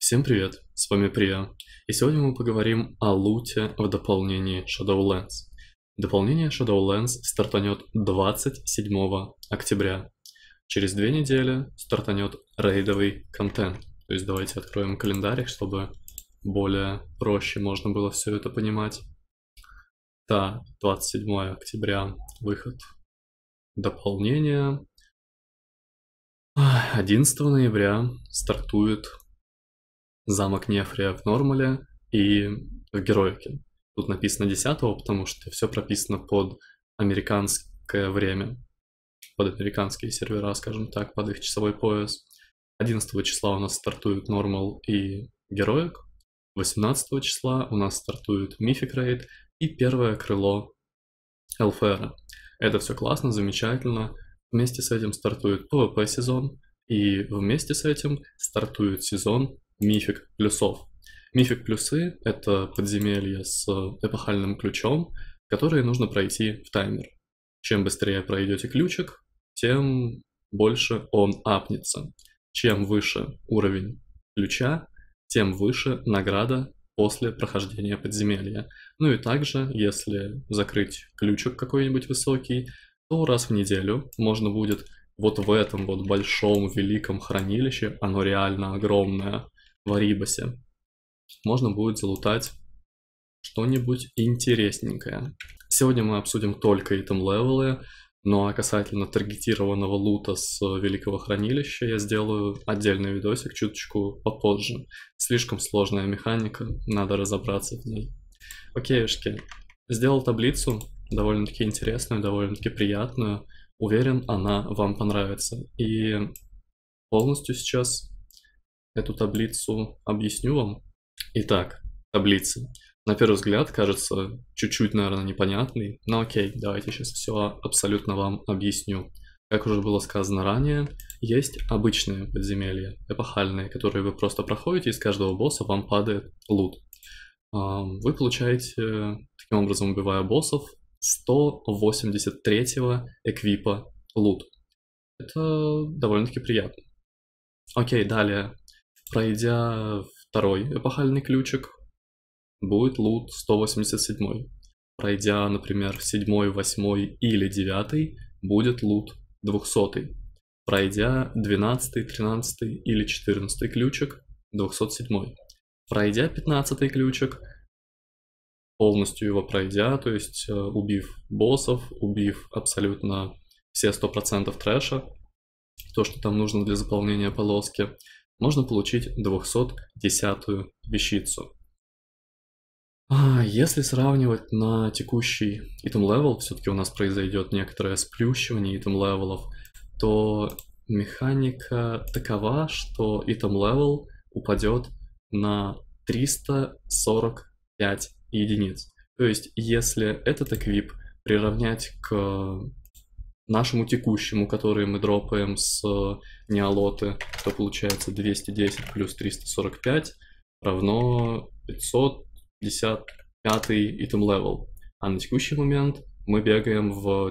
Всем привет, с вами Прия, и сегодня мы поговорим о луте в дополнении Shadowlands. Дополнение Shadowlands стартанет 27 октября. Через 2 недели стартанет рейдовый контент. То есть давайте откроем календарик, чтобы более проще можно было все это понимать. Да, 27 октября выход дополнения. 11 ноября стартует замок Нефрия в нормале и в героике. Тут написано 10-го, потому что все прописано под американское время, под американские сервера, скажем так, под их часовой пояс. 11 числа у нас стартует нормал и героик. 18 числа у нас стартует мифик рейд и первое крыло ЛФР. Это все классно, замечательно. Вместе с этим стартует PvP сезон, и вместе с этим стартует сезон мифик плюсов. Мифик плюсы — это подземелья с эпохальным ключом, которые нужно пройти в таймер. Чем быстрее пройдете ключик, тем больше он апнется. Чем выше уровень ключа, тем выше награда после прохождения подземелья. Ну и также, если закрыть ключик какой-нибудь высокий, то раз в неделю можно будет вот в этом вот большом великом хранилище, оно реально огромное, в Арибасе, можно будет залутать что-нибудь интересненькое. Сегодня мы обсудим только итем-левелы, но касательно таргетированного лута с Великого Хранилища я сделаю отдельный видосик чуточку попозже. Слишком сложная механика, надо разобраться в ней. Окейшки, сделал таблицу, довольно-таки интересную, довольно-таки приятную. Уверен, она вам понравится. И полностью сейчас эту таблицу объясню вам. Итак, таблица. На первый взгляд кажется чуть-чуть, наверное, непонятной, но окей, давайте сейчас все абсолютно вам объясню. Как уже было сказано ранее, есть обычные подземелья, эпохальные, которые вы просто проходите, и с каждого босса вам падает лут. Вы получаете, таким образом, убивая боссов, 183-го эквипа лут. Это довольно-таки приятно. Окей, далее. Пройдя второй эпохальный ключик, будет лут 187. Пройдя, например, 7, 8 или 9, будет лут 200. Пройдя 12, 13 или 14 ключик, 207. Пройдя 15 ключик, полностью его пройдя, то есть убив боссов, убив абсолютно все 100% трэша, то, что там нужно для заполнения полоски, можно получить 210-ю вещицу. Если сравнивать на текущий item level, все-таки у нас произойдет некоторое сплющивание item левелов, то механика такова, что item level упадет на 345 единиц. То есть, если этот эквип приравнять к нашему текущему, который мы дропаем с неолоты, то получается 210 плюс 345 равно 555 item level. А на текущий момент мы бегаем в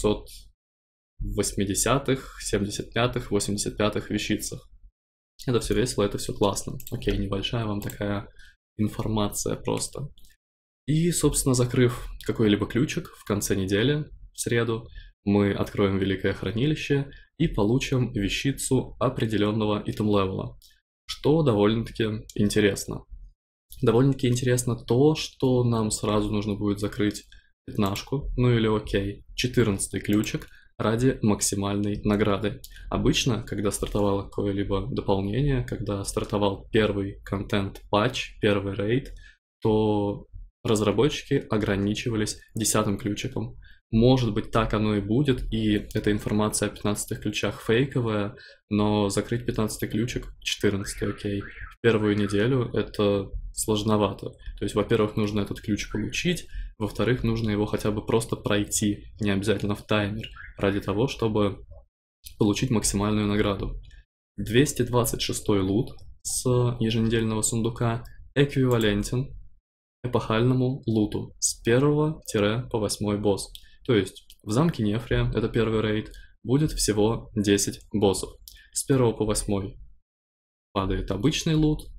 480-х, 75-х, 85-х вещицах. Это все весело, это все классно. Окей, небольшая вам такая информация просто. И, собственно, закрыв какой-либо ключик в конце недели, в среду, мы откроем Великое Хранилище и получим вещицу определенного item-левела, что довольно-таки интересно. Довольно-таки интересно то, что нам сразу нужно будет закрыть 15-ку, ну или окей, 14-й ключик ради максимальной награды. Обычно, когда стартовало какое-либо дополнение, когда стартовал первый контент-патч, первый рейд, то разработчики ограничивались 10-м ключиком. Может быть, так оно и будет, и эта информация о 15 ключах фейковая, но закрыть 15 ключик, 14 окей, в первую неделю это сложновато. То есть, во-первых, нужно этот ключ получить, во-вторых, нужно его хотя бы просто пройти, не обязательно в таймер, ради того, чтобы получить максимальную награду. 226-й лут с еженедельного сундука эквивалентен эпохальному луту с 1 по 8 босс. То есть в замке Нефрия, это первый рейд, будет всего 10 боссов. С 1 по 8 падает обычный лут,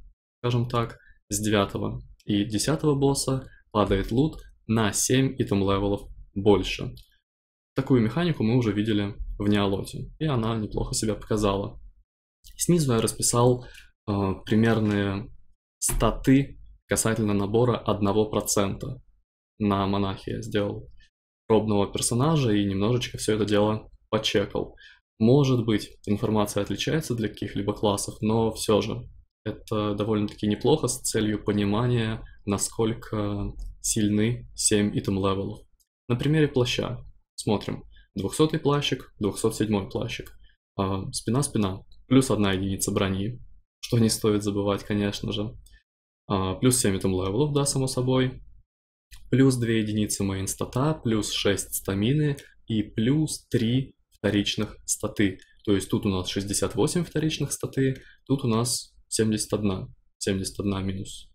скажем так, с 9 и 10 босса падает лут на 7 итем-левелов больше. Такую механику мы уже видели в Неолоте, и она неплохо себя показала. Снизу я расписал примерные статы касательно набора 1%. На монахе я сделал пробного персонажа и немножечко все это дело почекал. Может быть, информация отличается для каких-либо классов, но все же это довольно-таки неплохо с целью понимания, насколько сильны 7 итем-левелов. На примере плаща смотрим. 200-й плащик, 207-й плащик. Спина-спина. Плюс 1 единица брони, что не стоит забывать, конечно же. Плюс 7 итем-левелов, да, само собой. Плюс 2 единицы мейн-стата, плюс 6 стамины и плюс 3 вторичных статы. То есть тут у нас 68 вторичных статы, тут у нас 71. 71 минус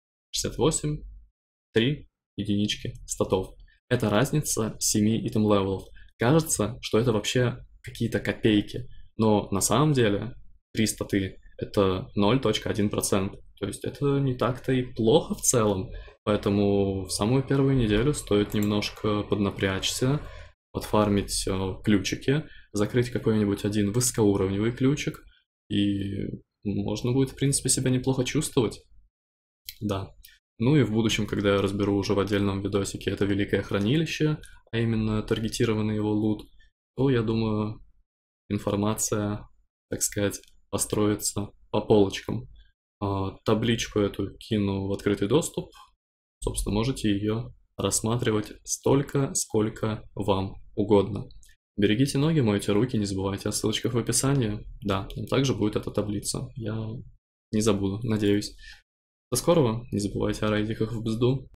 68, 3 единички статов. Это разница 7 итем-левелов. Кажется, что это вообще какие-то копейки, но на самом деле 3 статы это 0.1%. То есть это не так-то и плохо в целом. Поэтому в самую первую неделю стоит немножко поднапрячься, подфармить ключики, закрыть какой-нибудь один высокоуровневый ключик, и можно будет, в принципе, себя неплохо чувствовать. Да. Ну и в будущем, когда я разберу уже в отдельном видосике это великое хранилище, а именно таргетированный его лут, то, я думаю, информация, так сказать, построится по полочкам. Табличку эту кину в открытый доступ. Собственно, можете ее рассматривать столько, сколько вам угодно. Берегите ноги, мойте руки, не забывайте о ссылочках в описании. Да, там также будет эта таблица. Я не забуду, надеюсь. До скорого, не забывайте о рейдиках в бзду.